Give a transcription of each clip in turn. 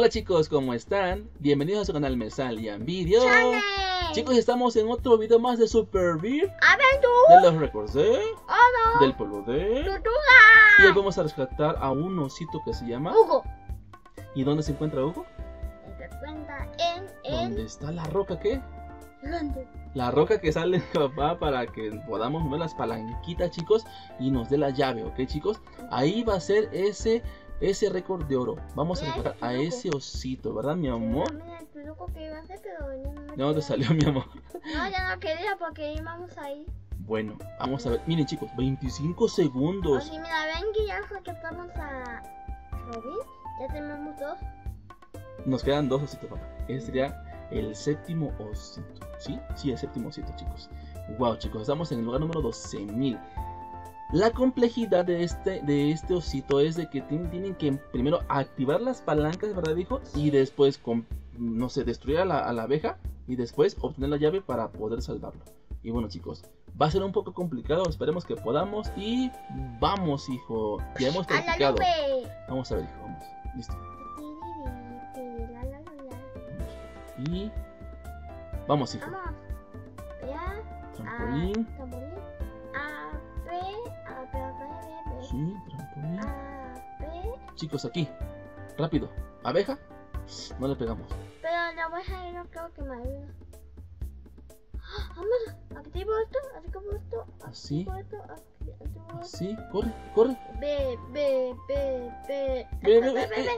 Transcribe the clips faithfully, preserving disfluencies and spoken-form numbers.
Hola chicos, ¿cómo están? Bienvenidos a su canal Me Salían Video. ¡Chale! Chicos, estamos en otro video más de Super Beer, ¡Aventura! de los récords de... ¡Oro! del polvo de... ¡Tortuga! Y hoy vamos a rescatar a un osito que se llama... Hugo. ¿Y dónde se encuentra Hugo? Se cuenta en el... ¿Dónde está la roca qué? ¿Dónde? La roca que sale papá para que podamos mover las palanquitas, chicos, y nos dé la llave, ¿ok, chicos? Ahí va a ser ese... ese récord de oro. Vamos a rescatar a ese osito, ¿verdad, mi amor? Mira, el truco que iba a hacer, pero ya no me ¿De dónde quería. salió, mi amor? No, ya no quería porque íbamos ahí. Bueno, vamos a ver. Miren, chicos, veinticinco segundos. Oye, mira, ven que ya rescatamos a Robin. Ya tenemos dos. Nos quedan dos ositos, papá. Ese sería el séptimo osito. ¿Sí? Sí, el séptimo osito, chicos. Wow, chicos, estamos en el lugar número doce mil. La complejidad de este, de este osito es de que tienen, tienen que primero activar las palancas, ¿verdad, hijo? Y después, con, no sé, destruir a la, a la abeja y después obtener la llave para poder salvarlo. Y bueno, chicos, va a ser un poco complicado, esperemos que podamos. Y vamos, hijo, ya hemos ¡A la practicado. nube! Vamos a ver, hijo, vamos, listo. La, la, la, la. Y vamos, hijo. Vamos. Ya. Trampolín. A, trampolín. A, B, A, B, A, B, B, B. Sí, trampolín. A, B. Chicos, aquí, rápido. Abeja, no le pegamos. Pero la abeja yo no creo que me ayude. ¡Ah! Vamos, activo esto, activo esto, Así. activo esto, activo esto. Así, corre, corre. B, B, B, B. Ve, ve, ve, ve.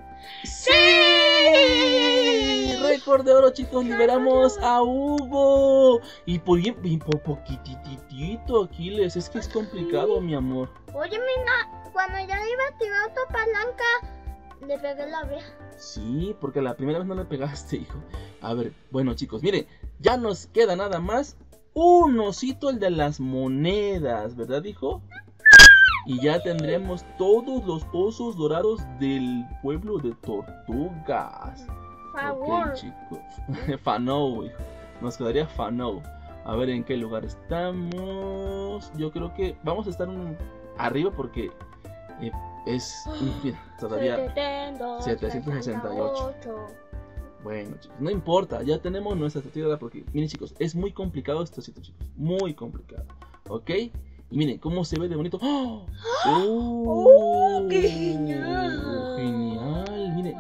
¡Sí! Récord de oro, chicos, liberamos a Hugo. Y por, y por poquititito, Aquiles, es que es complicado, mi amor. Oye, mira, cuando ya iba a activar tu palanca, le pegué la abeja. Sí, porque la primera vez no le pegaste, hijo. A ver, bueno, chicos, miren, ya nos queda nada más un osito, el de las monedas, ¿verdad, hijo? Y ya tendremos todos los osos dorados del pueblo de Tortugas. Favor. Ok, chicos. Fanou, hijo. Nos quedaría Fanou. A ver en qué lugar estamos. Yo creo que vamos a estar un... arriba porque eh, es mira, todavía setecientos sesenta y ocho. Bueno, chicos, no importa, ya tenemos nuestra estrategia porque miren, chicos, es muy complicado esto, chicos, muy complicado. ¿Ok? Y miren cómo se ve de bonito. ¡Oh! ¡Oh! ¡Qué genial! Genial, miren.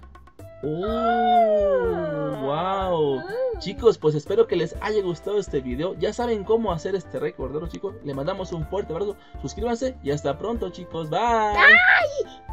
¡Oh! ¡Wow! Chicos, pues espero que les haya gustado este video. Ya saben cómo hacer este récord, ¿no, chicos? Le mandamos un fuerte abrazo. Suscríbanse y hasta pronto, chicos. Bye. ¡Ay!